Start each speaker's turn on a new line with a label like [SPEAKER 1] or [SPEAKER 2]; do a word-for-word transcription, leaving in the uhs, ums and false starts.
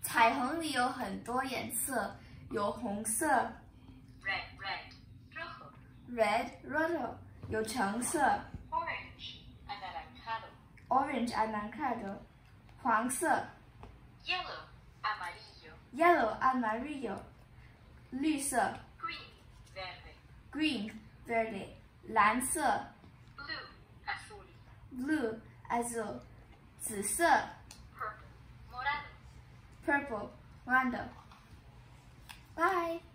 [SPEAKER 1] 彩虹里有很多颜色，有红色
[SPEAKER 2] red red 热红
[SPEAKER 1] ，red rojo， 有橙色
[SPEAKER 2] orange anaranjado
[SPEAKER 1] ，orange anaranjado， 黄色
[SPEAKER 2] yellow amarillo
[SPEAKER 1] yellow amarillo， 绿色
[SPEAKER 2] green verde
[SPEAKER 1] green verde， 蓝色
[SPEAKER 2] blue azul
[SPEAKER 1] blue azul， 紫色
[SPEAKER 2] purple morado
[SPEAKER 1] purple morado。Bye.